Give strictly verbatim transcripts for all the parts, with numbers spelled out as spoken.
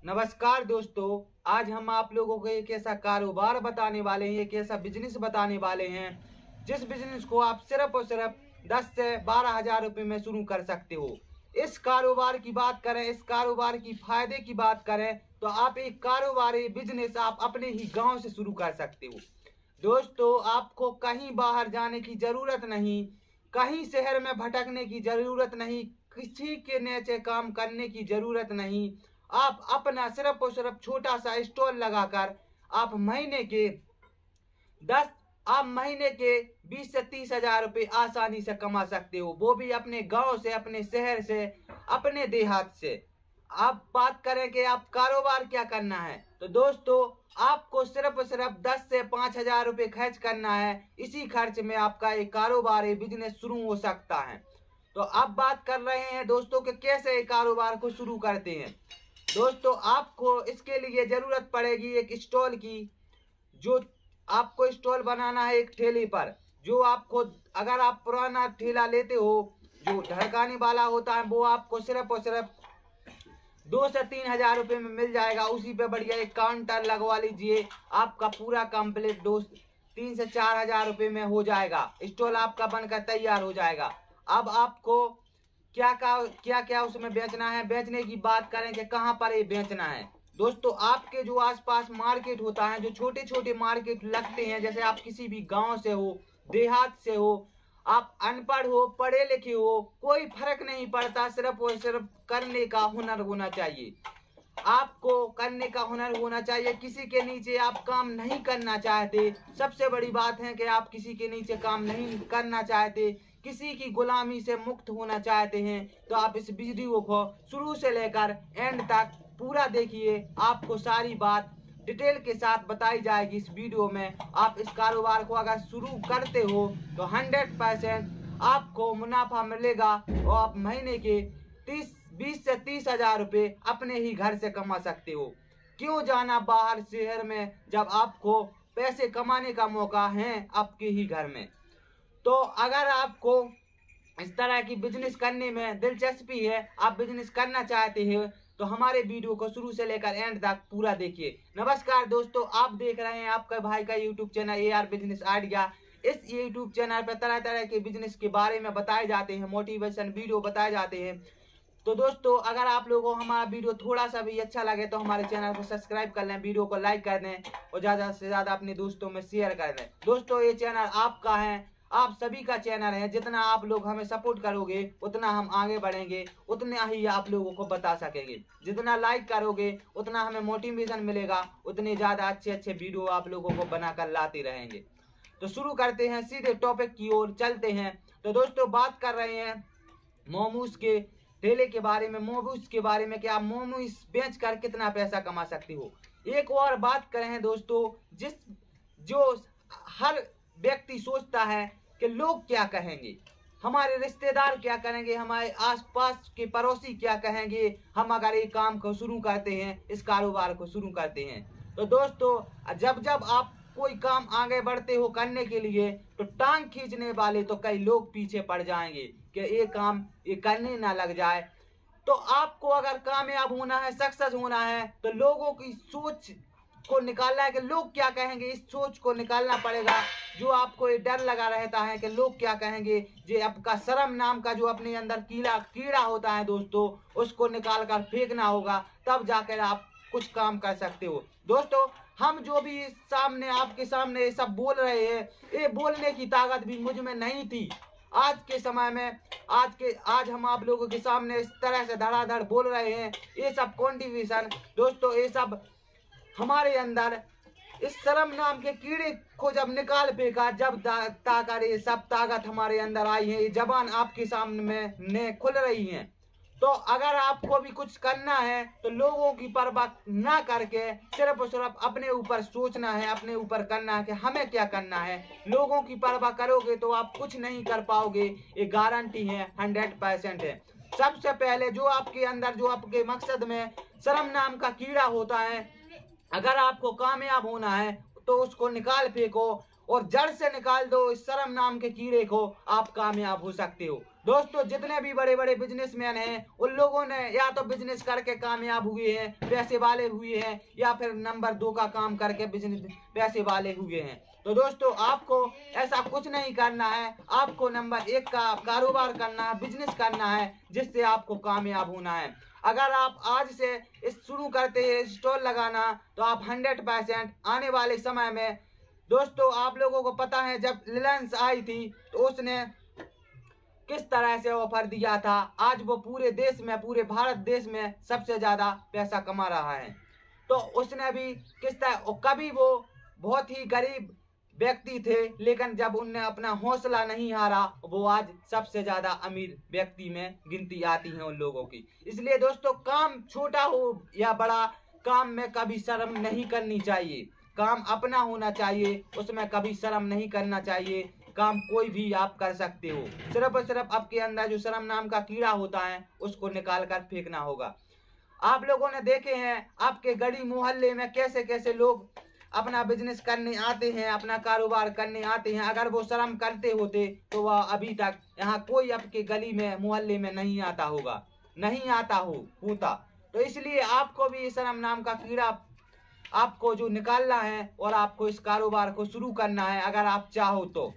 नमस्कार दोस्तों, आज हम आप लोगों को एक ऐसा कारोबार बताने वाले हैं, एक ऐसा बिजनेस बताने वाले हैं जिस बिजनेस को आप सिर्फ और सिर्फ दस से बारह हजार रुपए में शुरू कर सकते हो। इस कारोबार की बात करें, इस कारोबार की फायदे की बात करें तो आप एक कारोबारी बिजनेस आप अपने ही गांव से शुरू कर सकते हो। दोस्तों, आपको कहीं बाहर जाने की जरूरत नहीं, कहीं शहर में भटकने की जरूरत नहीं, किसी के नीचे काम करने की जरूरत नहीं। आप अपना सिर्फ और सिर्फ छोटा सा स्टॉल लगाकर आप महीने के दस आप महीने के बीस से तीस हजार रुपए आसानी से कमा सकते हो, वो भी अपने गांव से, अपने शहर से, अपने देहात से। आप बात करें कि आप कारोबार क्या करना है, तो दोस्तों आपको सिर्फ और सिर्फ दस से पांच हजार रुपए खर्च करना है। इसी खर्च में आपका एक कारोबार, एक बिजनेस शुरू हो सकता है। तो अब बात कर रहे हैं दोस्तों कि कैसे एक कारोबार को शुरू करते हैं। दोस्तों, आपको इसके लिए जरूरत पड़ेगी एक स्टॉल की। जो आपको स्टॉल बनाना है एक ठेले पर, जो आपको, अगर आप पुराना ठेला लेते हो जो ढड़काने वाला होता है, वो आपको सिर्फ और सिर्फ दो से तीन हजार रुपए में मिल जाएगा। उसी पे बढ़िया एक काउंटर लगवा लीजिए, आपका पूरा कंप्लीट दोस्त तीन से चार हजार रुपए में हो जाएगा। स्टॉल आपका बनकर तैयार हो जाएगा। अब आपको क्या क्या क्या क्या उसमें बेचना है। बेचने की बात करें कि कहाँ पर ये बेचना है, दोस्तों आपके जो आसपास मार्केट होता है, जो छोटे छोटे मार्केट लगते हैं, जैसे आप किसी भी गांव से हो, देहात से हो, आप अनपढ़ हो, पढ़े लिखे हो, कोई फर्क नहीं पड़ता, सिर्फ और सिर्फ करने का हुनर होना चाहिए। आपको करने का हुनर होना चाहिए। किसी के नीचे आप काम नहीं करना चाहते। सबसे बड़ी बात है कि आप किसी के नीचे काम नहीं करना चाहते, किसी की गुलामी से मुक्त होना चाहते हैं, तो आप इस वीडियो को शुरू से लेकर एंड तक पूरा देखिए। आपको सारी बात डिटेल के साथ बताई जाएगी इस वीडियो में। आप इस कारोबार को अगर शुरू करते हो तो हंड्रेड परसेंट आपको मुनाफा मिलेगा और आप महीने के तीस बीस से तीस हजार रुपए अपने ही घर से कमा सकते हो। क्यों जाना बाहर शहर में, जब आपको पैसे कमाने का मौका है आपके ही घर में। तो अगर आपको इस तरह की बिजनेस करने में दिलचस्पी है, आप बिजनेस करना चाहते हैं, तो हमारे वीडियो को शुरू से लेकर एंड तक पूरा देखिए। नमस्कार दोस्तों, आप देख रहे हैं आपका भाई का YouTube channel A R business idea. इस यूट्यूब चैनल पर तरह तरह के बिजनेस के बारे में बताए जाते हैं, मोटिवेशन वीडियो बताए जाते हैं। तो दोस्तों, अगर आप लोगों को हमारा वीडियो थोड़ा सा भी अच्छा लगे तो हमारे चैनल को सब्सक्राइब कर लें, वीडियो को लाइक कर दें और ज़्यादा से ज़्यादा अपने दोस्तों में शेयर कर दें। दोस्तों, ये चैनल आपका है, आप सभी का चैनल है। जितना आप लोग हमें सपोर्ट करोगे उतना हम आगे बढ़ेंगे, उतना ही आप लोगों को बता सकेंगे। जितना लाइक करोगे उतना हमें मोटिवेशन मिलेगा, उतने ज़्यादा अच्छे अच्छे वीडियो आप लोगों को बनाकर लाते रहेंगे। तो शुरू करते हैं, सीधे टॉपिक की ओर चलते हैं। तो दोस्तों, बात कर रहे हैं मोमोज के ठेले के बारे में, मोमोज के बारे में कि आप मोमोज बेच कर कितना पैसा कमा सकते हो। एक और बात करें दोस्तों, जिस जो हर व्यक्ति सोचता है कि लोग क्या कहेंगे, हमारे रिश्तेदार क्या कहेंगे, हमारे आसपास के पड़ोसी क्या कहेंगे, हम अगर ये काम को शुरू करते हैं, इस कारोबार को शुरू करते हैं। तो दोस्तों, जब जब आप कोई काम आगे बढ़ते हो करने के लिए, तो टांग खींचने वाले तो कई लोग पीछे पड़ जाएंगे कि ये काम ये करने ना लग जाए। तो आपको अगर कामयाब होना है, सक्सेस होना है, तो लोगों की सोच को निकालना है कि लोग क्या कहेंगे। इस सोच को निकालना पड़ेगा। जो आपको ये डर लगा रहता है कि लोग क्या कहेंगे, जो आपका शर्म नाम का जो अपने अंदर कीड़ा कीड़ा होता है दोस्तों, उसको निकाल कर फेंकना होगा, तब जाकर आप कुछ काम कर सकते हो। दोस्तों, हम जो भी सामने आपके सामने सब बोल रहे हैं, ये बोलने की ताकत भी मुझ में नहीं थी। आज के समय में आज के आज हम आप लोगों के सामने इस तरह से धड़ाधड़ बोल रहे हैं। ये सब कॉन्ट्रीब्यूशन दोस्तों, ये सब हमारे अंदर इस शर्म नाम के कीड़े को जब निकाल फेंका, जब ताकत ये सब ताकत हमारे अंदर आई है, ये जबान आपके सामने में ने खुल रही है। तो अगर आपको भी कुछ करना है तो लोगों की परवाह ना करके सिर्फ और सिर्फ अपने ऊपर सोचना है, अपने ऊपर करना है कि हमें क्या करना है। लोगों की परवाह करोगे तो आप कुछ नहीं कर पाओगे, ये गारंटी है, हंड्रेड परसेंट है। सबसे पहले जो आपके अंदर, जो आपके मकसद में शर्म नाम का कीड़ा होता है, अगर आपको कामयाब होना है तो उसको निकाल फेंको और जड़ से निकाल दो इस शर्म नाम के कीड़े को, आप कामयाब हो सकते हो। दोस्तों जितने भी बड़े बड़े बिजनेसमैन हैं उन लोगों ने या तो बिजनेस करके कामयाब हुए हैं, पैसे वाले हुए हैं, या फिर नंबर दो का काम करके बिजनेस पैसे वाले हुए हैं। तो दोस्तों आपको ऐसा कुछ नहीं करना है, आपको नंबर एक का कारोबार करना है, बिजनेस करना है, जिससे आपको कामयाब होना है। अगर आप आज से इस शुरू करते हैं स्टॉल लगाना, तो आप हंड्रेड परसेंट आने वाले समय में, दोस्तों आप लोगों को पता है जब रिलायंस आई थी तो उसने किस तरह से ऑफर दिया था, आज वो पूरे देश में, पूरे भारत देश में सबसे ज्यादा पैसा कमा रहा है। तो उसने भी किस तरह, कभी वो बहुत ही गरीब व्यक्ति थे, लेकिन जब उनने अपना हौसला नहीं हारा, वो आज सबसे ज्यादा अमीर व्यक्ति में गिनती आती है उन लोगों की। इसलिए दोस्तों काम छोटा हो या बड़ा, काम में कभी शर्म नहीं करनी चाहिए। काम अपना होना चाहिए, उसमें कभी शर्म नहीं करना चाहिए। काम कोई भी आप कर सकते हो, सिर्फ और सिर्फ आपके अंदर जो शर्म नाम का कीड़ा होता है उसको निकाल कर फेंकना होगा। आप लोगों ने देखे हैं आपके गली मोहल्ले में कैसे कैसे लोग अपना बिजनेस करने आते हैं, अपना कारोबार करने आते हैं। अगर वो शर्म करते होते तो वह अभी तक यहाँ कोई आपके गली में मोहल्ले में नहीं आता होगा, नहीं आता हो होता। तो इसलिए आपको भी शर्म नाम का कीड़ा आपको जो निकालना है और आपको इस कारोबार को शुरू करना है। अगर आप चाहो तो,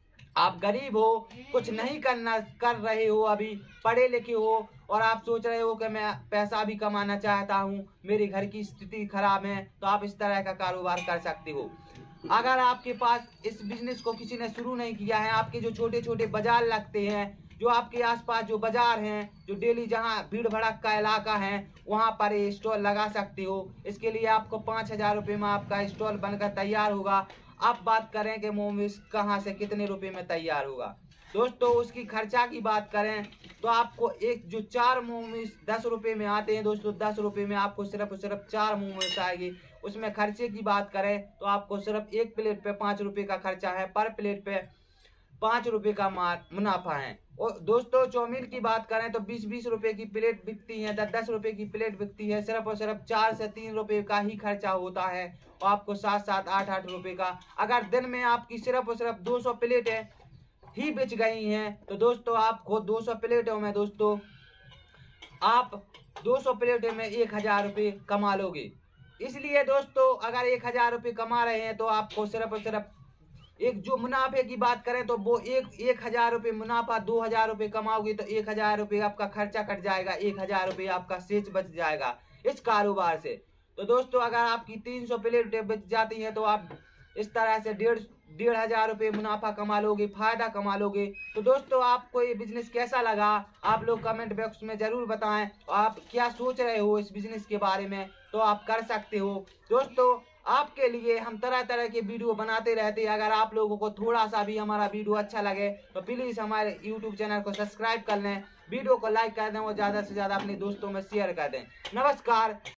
आप गरीब हो, कुछ नहीं करना कर रहे हो, अभी पढ़े लिखे हो और आप सोच रहे हो कि मैं पैसा भी कमाना चाहता हूँ, मेरे घर की स्थिति खराब है, तो आप इस तरह का कारोबार कर सकते हो। अगर आपके पास इस बिजनेस को किसी ने शुरू नहीं किया है, आपके जो छोटे छोटे बाजार लगते हैं, जो आपके आसपास जो बाजार हैं, जो डेली जहाँ भीड़ भड़क का इलाका है, वहाँ पर ये स्टॉल लगा सकते हो। इसके लिए आपको पाँच हजार रुपये में आपका स्टॉल बनकर तैयार होगा। आप बात करें कि मोमोज कहाँ से कितने रुपए में तैयार होगा, दोस्तों उसकी खर्चा की बात करें तो आपको एक जो चार मोमोज दस रुपए में आते हैं, दोस्तों दस रुपए में आपको सिर्फ सिर्फ चार मोमोज आएगी। उसमें खर्चे की बात करें तो आपको सिर्फ एक प्लेट पे पाँच रुपए का खर्चा है, पर प्लेट पे पाँच रुपए का मुनाफा है। और दोस्तों चाउमीन की बात करें तो बीस बीस रुपए की प्लेट बिकती है, दस दस रुपए की प्लेट बिकती है। सिर्फ और सिर्फ चार से तीन रुपए का ही खर्चा होता है और आपको सात सात आठ आठ रुपए का, अगर दिन में आपकी सिर्फ और सिर्फ दो सौ प्लेटें ही बिच गई हैं, तो दोस्तों आपको दो सौ प्लेटों में दोस्तों आप दो सौ प्लेटों में एक हजार रुपये कमा लोगे। इसलिए दोस्तों अगर एक हजार रुपये कमा रहे हैं तो आपको सिर्फ और सिर्फ एक जो मुनाफे की बात करें तो वो एक एक हजार रुपये मुनाफा, दो हजार रुपये कमाओगे तो एक हजार रुपये आपका खर्चा कट जाएगा, एक हजार रुपये आपका शेष बच जाएगा इस कारोबार से। तो दोस्तों अगर आपकी तीन सौ प्लेटें बच जाती हैं तो आप इस तरह से डेढ़ डेढ़ हजार रुपये मुनाफा कमा लोगे, फायदा कमा लोगे। तो दोस्तों आपको ये बिजनेस कैसा लगा, आप लोग कमेंट बॉक्स में जरूर बताएं। आप क्या सोच रहे हो इस बिजनेस के बारे में, तो आप कर सकते हो। दोस्तों आपके लिए हम तरह तरह के वीडियो बनाते रहते हैं। अगर आप लोगों को थोड़ा सा भी हमारा वीडियो अच्छा लगे तो प्लीज़ हमारे यूट्यूब चैनल को सब्सक्राइब कर लें, वीडियो को लाइक कर दें और ज़्यादा से ज़्यादा अपने दोस्तों में शेयर कर दें। नमस्कार।